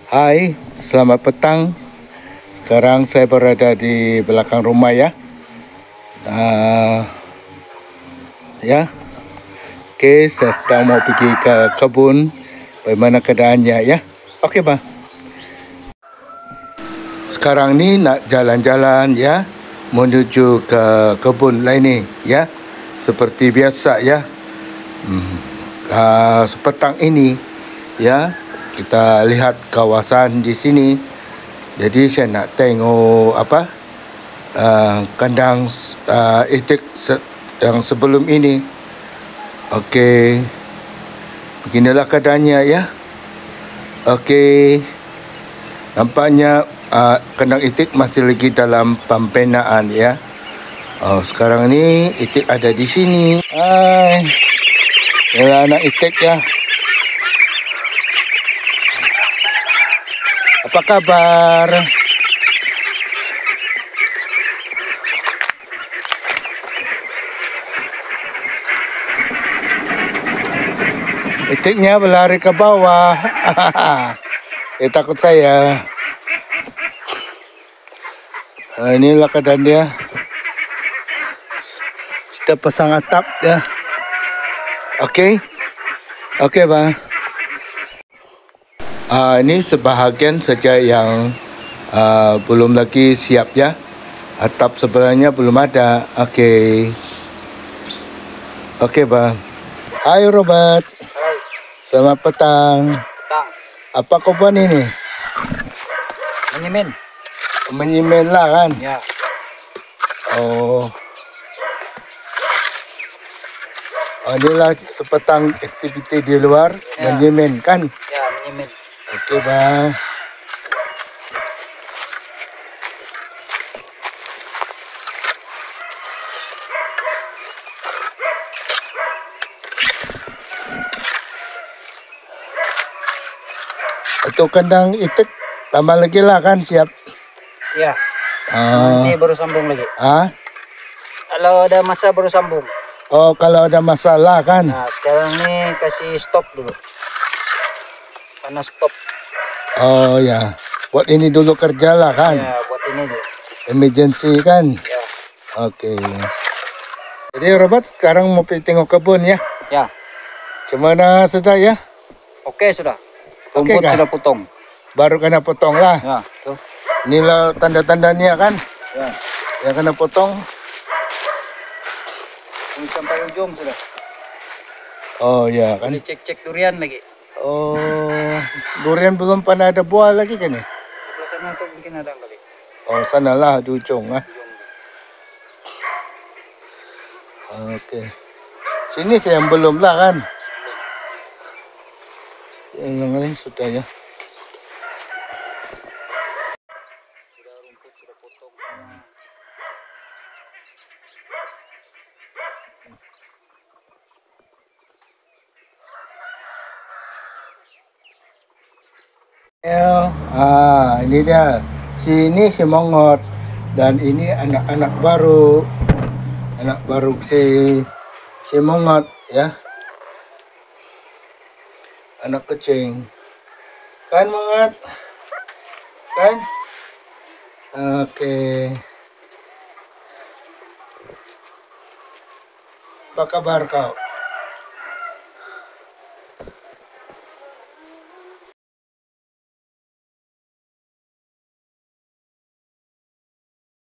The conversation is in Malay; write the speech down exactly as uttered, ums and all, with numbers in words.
Hai, selamat petang. Sekarang saya berada di belakang rumah ya. Uh, ya, oke, saya sedang mau pergi ke kebun. Bagaimana keadaannya ya? Oke, bang. Sekarang ni nak jalan-jalan ya, menuju ke kebun lain ni ya. Seperti biasa ya. Hmm. Uh, sepetang ini ya. Kita lihat kawasan di sini. Jadi saya nak tengok apa uh, kandang uh, itik se yang sebelum ini. Okey. Beginilah keadaannya ya. Okey. Nampaknya uh, kandang itik masih lagi dalam pembinaan ya. Oh, sekarang ni itik ada di sini. Hai. Inilah anak itik ya. Apa kabar? Itiknya berlari ke bawah. Eh, takut saya. Nah, inilah keadaan dia. Kita pasang atap ya. Okey. Okey, bang. Uh, ini sebahagian saja yang uh, belum lagi siap ya. Atap sebelahnya belum ada. Okey. Okey, bang. Hai Robert. Hai. Selamat petang. Petang. Apa kau buat ini? Menyemen. Menyemen lah kan? Ya. Oh. Oh, inilah sepetang aktiviti di luar ya. Menyemen kan? Ya, menyemen. Okey, bang. Itu kandang itik tambah lagi lah kan siap? Ya. Uh, Nanti baru sambung lagi. Ah? Kalau ada masa baru sambung. Oh, kalau ada masalah kan? Nah, sekarang ni kasih stop dulu. Karena stop. Oh ya, buat ini dulu kerja lah kan? Ya, buat ini dulu. Emergency kan? Ya. Okey. Jadi Robert sekarang mau pergi tengok kebun ya? Ya. Cemana sudah ya? Okey sudah. Okey Rumput kan? sudah potong. Baru kena potong lah. Ya, tuh. Inilah tanda-tandanya kan? Ya. Yang kena potong. Ini sampai ujung sudah. Oh ya kan? Boleh cek-cek durian lagi. Oh, durian belum pernah ada buah lagi kan ya? Sebelah sana tuh mungkin ada kali. Oh, sanalah di ujung ah. Okey. Sini saya yang belum lah kan? Yang lain sudah ya. Sudah rumput sudah potong. Ya, ah ini dia. Sini si Mongot dan ini anak-anak baru. Anak baru si si Mongot ya. Anak kecing. Kan Mongot? Kan? Oke. Apa kabar kau?